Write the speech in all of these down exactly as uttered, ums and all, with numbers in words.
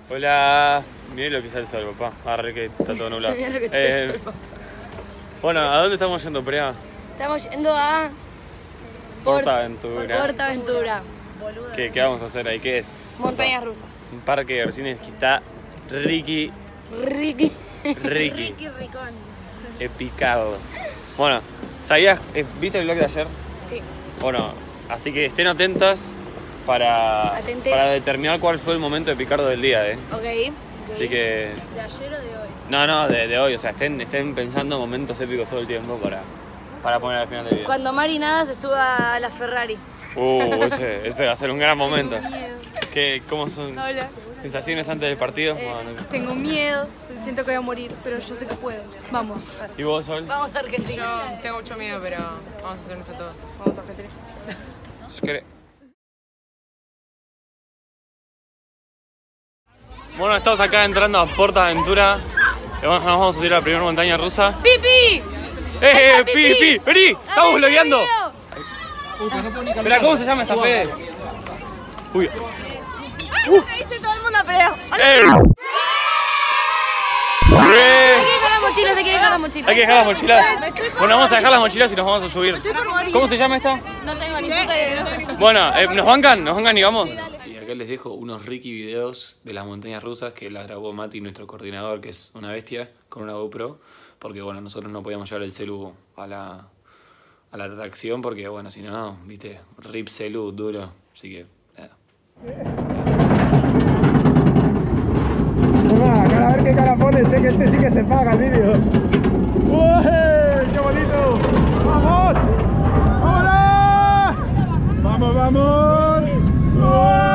Hola. Mirá lo que está el sol, papá. Arre que está todo nublado. Mirá lo que está eh, el sol, papá. Bueno, ¿a dónde estamos yendo, Prea? Estamos yendo a... Portaventura. Portaventura. ¿Qué, ¿Qué vamos a hacer ahí? ¿Qué es? Montañas rusas. Un parque de diversiones que está Ricky. Ricky. Ricky. Ricky Ricón. Epicado. Bueno, ¿sabías? ¿Viste el vlog de ayer? Sí. Bueno, así que estén atentas para, Atentes. para determinar cuál fue el momento de Picardo del día, ¿eh? Ok. okay. Así que... ¿De ayer o de hoy? No, no, de, de hoy, o sea, estén, estén pensando momentos épicos todo el tiempo para, para poner al final del video. Cuando Mari nada se suba a la Ferrari. Uh, ese, ese va a ser un gran momento. Tengo miedo. ¿Qué, ¿Cómo son Hola. sensaciones antes del partido? Eh, Bueno, tengo miedo, siento que voy a morir, pero yo sé que puedo. Vamos. ¿y vos, Sol? Vamos a Argentina. Yo tengo mucho miedo, pero vamos a hacernos a todos. Vamos a Argentina. ¿Querés? Bueno, estamos acá entrando a Portaventura. Y bueno, nos vamos a subir a la primera montaña rusa. ¡Pipi! ¡Eh, eh, ¡Pipi! pi, pi! ¡Vení! ¡Estamos ¡Ay, blogueando! video! Espera, ¿cómo se llama esta Fede? Uy. ¿Qué dice todo el mundo, pero? ¡Eh! Hay que dejar las mochilas, hay que dejar las mochilas. Hay que dejar las mochilas. Bueno, vamos a dejar las mochilas y nos vamos a subir. ¿Cómo se llama esta? No tengo ni puta idea. No tengo ni Bueno, eh, ¿nos bancan? ¿Nos bancan y vamos? Y acá les dejo unos Ricky videos de las montañas rusas que las grabó Mati, nuestro coordinador, que es una bestia, con una GoPro. Porque, bueno, nosotros no podíamos llevar el celu a la, a la atracción porque, bueno, si no, viste, rip celu duro. Así que, nada. A ver qué cara pone, sé que este sí que se paga el vídeo. ¡Uy! ¡Qué bonito! ¡Vamos! ¡Vámonos! ¡Vamos, vamos! ¡Uy!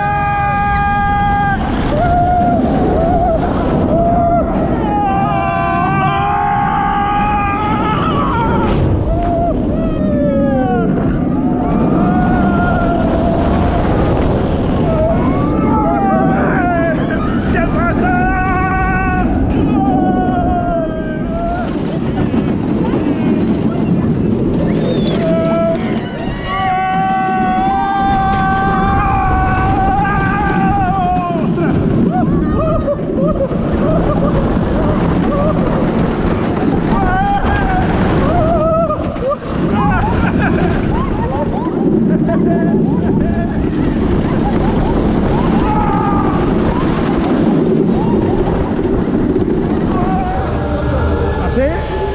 ¿Así?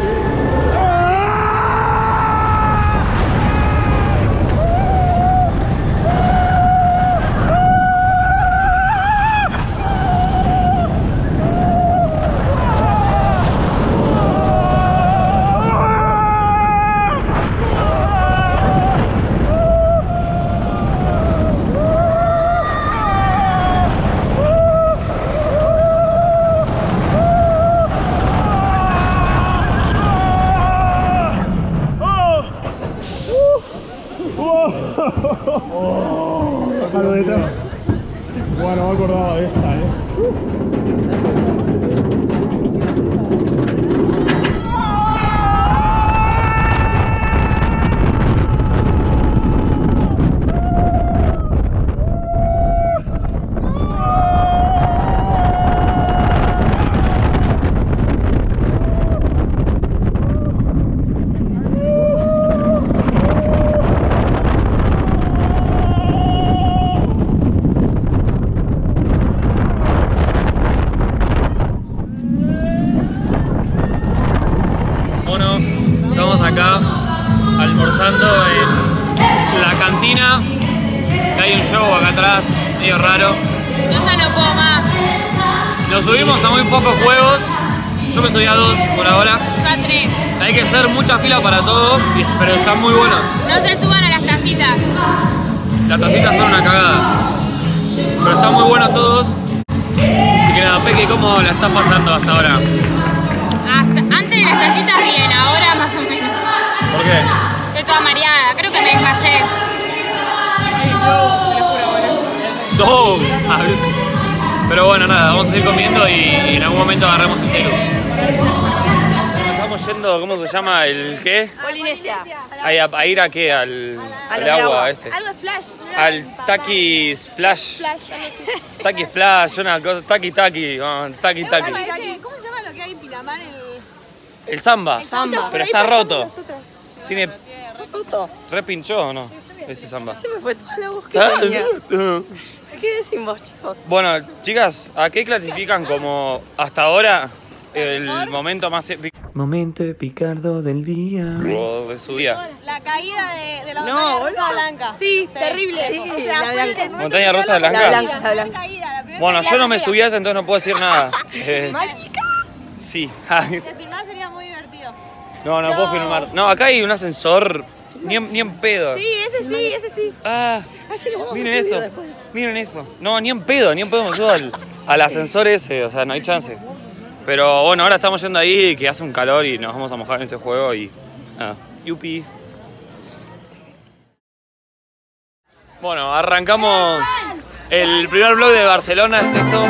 Oh, saludito. Bueno, me acordaba de esta, eh. Acá almorzando en la cantina, que hay un show acá atrás medio raro. Yo ya no puedo más. Nos subimos a muy pocos juegos, yo me subí a dos por ahora. Yo a tres. Hay que hacer mucha fila para todo, pero están muy buenos. No se suban a las tacitas. Las tacitas son una cagada, pero están muy buenos todos. Y que nada, Peque, ¿cómo la estás pasando hasta ahora? Hasta, antes de las tacitas bien, ahora más o menos. ¿Por qué? Estoy toda mareada, creo que me desmayé. No. Pero bueno, nada, vamos a seguir comiendo y en algún momento agarremos el celu. Estamos estamos yendo, ¿cómo se llama? ¿El qué? Polinesia. ¿A, a ir a qué? Al, al agua este. Algo splash. Al Taki Splash. Taki Splash, una cosa. Taki Taki. Oh, taki Taki. ¿Cómo se llama lo que hay en Pinamar? El, el samba. el samba. Pero está roto. Nosotros. Tiene. ¿Roto? ¿Repinchó o no? Ese samba. Se me fue toda la búsqueda. ¿Qué decimos, chicos? Bueno, chicas, ¿a qué clasifican como hasta ahora el momento más épico? Momento epicardo del día. O de su día. La caída de, de la No, montaña boludo. rusa blanca. Sí, terrible. Sí, o sea, la fue blanca. el momento ¿Montaña que rusa quedó blanca? La blanca, la primera blanca. caída, la primera Bueno, caída yo no me fea. subí a esa, entonces no puedo decir nada. Eh, Marica. sí. Si te filmás sería muy divertido. No, no, puedo filmar. No, acá hay un ascensor. Ni en, ni en pedo. Sí, ese sí, ese sí. Ah, Así lo vamos a miren subir eso. después. Miren eso. No, ni en pedo, ni en pedo me subo al, al ascensor ese. O sea, no hay chance. Pero bueno, ahora estamos yendo ahí, que hace un calor y nos vamos a mojar en ese juego y nada. Yupi. Bueno, arrancamos el primer vlog de Barcelona, este esto.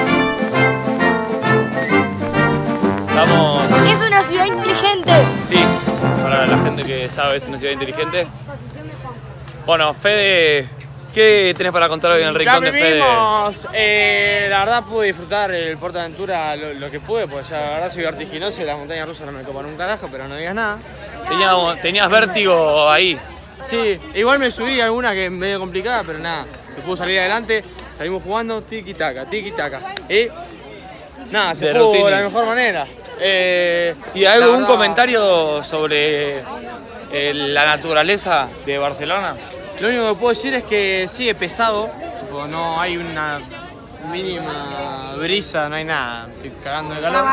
Estamos... Es una ciudad inteligente. Sí, para la gente que sabe, es una ciudad inteligente. Bueno, Fede, ¿qué tenés para contar hoy en el rincón de Fede? vivimos. Eh, la verdad pude disfrutar el PortAventura lo, lo que pude, porque ya la verdad soy vertiginoso y las montañas rusas no me copan un carajo, pero no digas nada. Tenías, tenías vértigo ahí. Sí, igual me subí a alguna que es medio complicada, pero nada, se pudo salir adelante, salimos jugando tiki-taka, tiki-taka. Y nada, se De jugó rutina. de la mejor manera. Eh, ¿Y hay la algún verdad, comentario sobre eh, la naturaleza de Barcelona? Lo único que puedo decir es que sigue pesado, tipo, no hay una mínima brisa, no hay nada, estoy cagando de calor.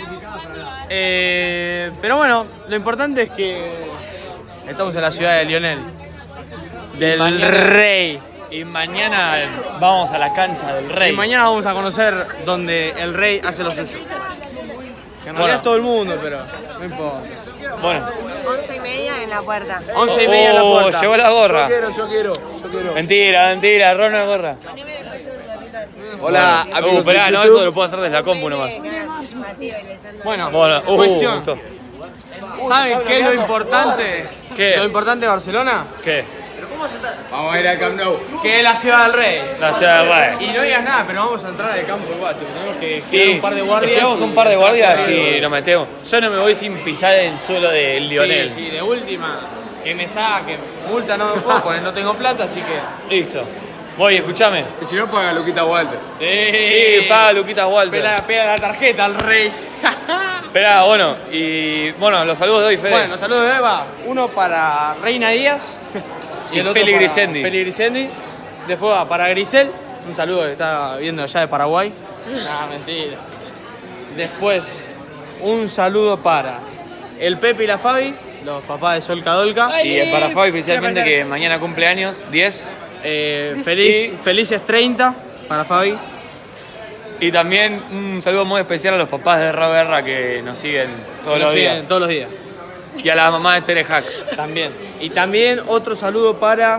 Eh, pero bueno, lo importante es que estamos en la ciudad de Lionel, del mañana- rey. Y mañana vamos a la cancha del Rey. Y mañana vamos a conocer donde el rey hace lo suyo. Que en Bueno. realidad es todo el mundo, pero no importa. Bueno. Once y media en la puerta. Once y media en la Oh, puerta. llegó la gorra. Yo quiero, yo quiero, yo quiero. Mentira, mentira, Ron la gorra. Hola, Uh, amigos esperá, de no, YouTube. eso lo puedo hacer desde la compu nomás. Bueno, Bueno, uh, me cuestión. gustó. ¿Saben qué es lo importante? ¿Qué? Lo importante de Barcelona, ¿Qué? Vamos a ir al Camp Nou. que es la ciudad del rey. La ciudad del Rey. Y no digas nada, pero vamos a entrar al campo igual. tipo, Tenemos que Sí, quedar un par de guardias. quedamos y un par de entrar guardias por ahí. y nos metemos. Yo no me voy sin pisar el suelo de Lionel. Sí, sí, de última. Que me saquen. Multa no me puedo poner, no tengo plata, así que. Listo. Voy, escuchame. Y si no, paga Luquita Walter. Sí, Sí, paga Luquitas Walter. Pega, pega la tarjeta al rey. Esperá, bueno, y bueno, los saludos de hoy, Fede. Bueno, los saludos de Eva. Uno para Reina Díaz. Y el otro Feli para Grisendi. Feli Grisendi. Después va para Grisel. Un saludo que está viendo allá de Paraguay. No, mentira. Después, un saludo para el Pepe y la Fabi, los papás de Sol Cadolca. Y para Fabi especialmente que mañana cumple años, diez. Eh, feliz, felices treinta para Fabi. Y también un saludo muy especial a los papás de Ra Guerra que nos siguen todos Nos los siguen días. todos los días. Y a la mamá de Tere Hack. También. Y también otro saludo para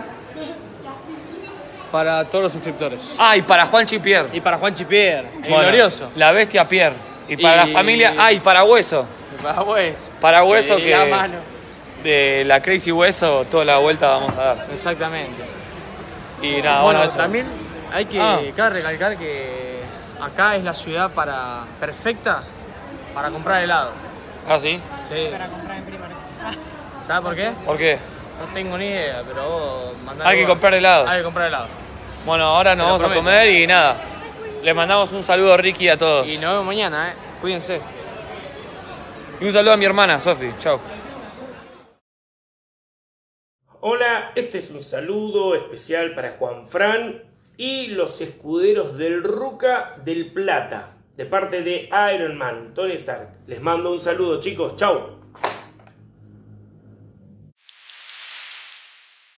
para todos los suscriptores. Ah, y para Juanchi Pierre. Y para Juan Chipier, el Bueno, glorioso. La bestia Pierre. Y para Y- la familia. Ah, y para Hueso. Y para Hueso. Para Hueso Y que. la mano. De la Crazy Hueso, toda la vuelta vamos a dar. Exactamente. Y nada, bueno, bueno, eso. también hay que Ah. cabe recalcar que acá es la ciudad para perfecta para comprar helado. Ah, sí. Sí. Para comprar en Primark. ¿Sabes por qué? ¿Por qué? No tengo ni idea, pero vos mandá Hay que algo. comprar helado. Hay que comprar helado. Bueno, ahora nos Te lo vamos a prometo. comer y nada. Le mandamos un saludo a Ricky y a todos. Y nos vemos mañana, eh. Cuídense. Y un saludo a mi hermana, Sofi. Chao. Hola, este es un saludo especial para Juan Fran y los escuderos del Ruca del Plata, de parte de Iron Man, Tony Stark. Les mando un saludo, chicos, chau.